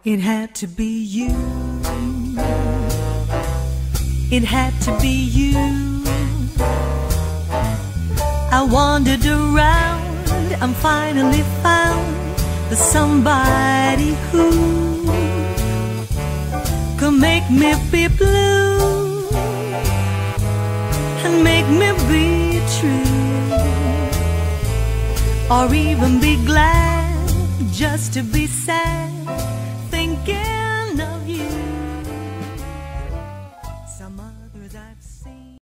It had to be you. It had to be you. I wandered around and finally found the somebody who could make me be blue and make me be true, or even be glad just to be sad, thinking